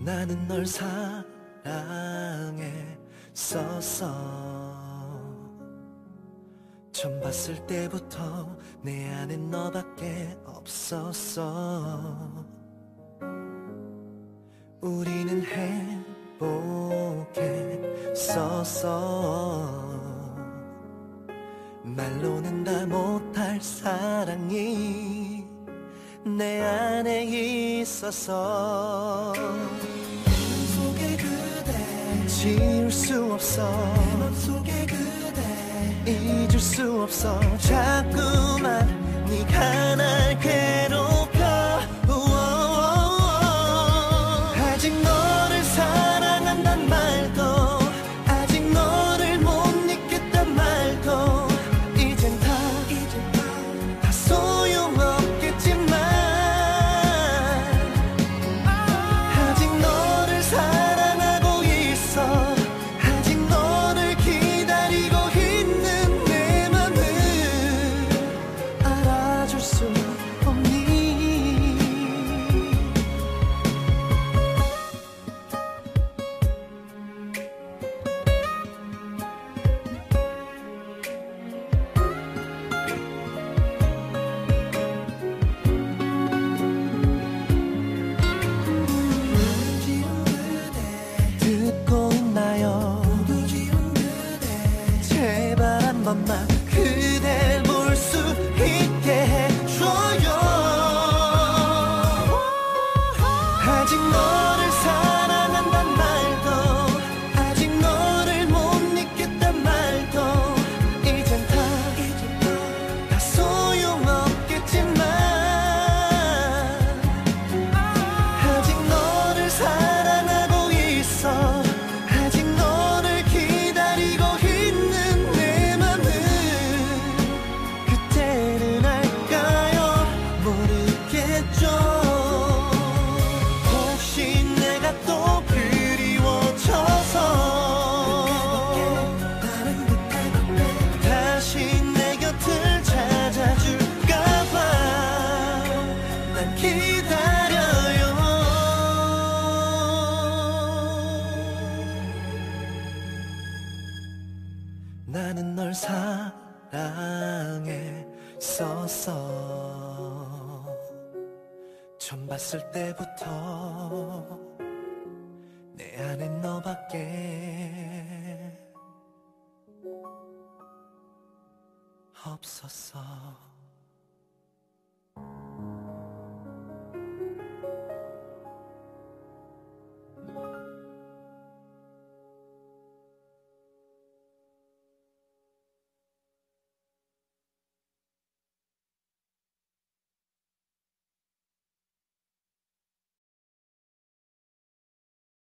나는 널 사랑했었어. 처음 봤을 때부터 내 안엔 너밖에 없었어. 우리는 행복했었어. 말로는 다 못할 사랑이 내 안에 있었어. 속에 그대 지울 수 없어. 내 맘속에 그대 잊을 수 없어. 자꾸만 네가 날 괴롭혀. 아직 너를 사랑한단 말도, 아직 너를 못 잊겠단 말도 이젠 다 소용없겠지만, 아직 너를 사랑하고 있어. 아직 너를 기다리고 있는 내 맘을 알아줄 수 없니? 듣고 있나요? 제발 한 번만 그댈 볼 수 있게 해줘요. 아직 너를 사랑한단 말도, 아직 너를 못 잊겠단 말도 이젠 다 소용없겠지만, 아직 너를 사랑하고 있어. 아직 너를 기다리고 있는 내 맘은 그때는 알까요? 모르겠죠. 혹시 내가 또 그리워져서 다시 내 곁을 찾아줄까봐 난 기다려요. 나는 널 사랑했었어. 처음 봤을 때부터 내 안엔 너밖에 없었어.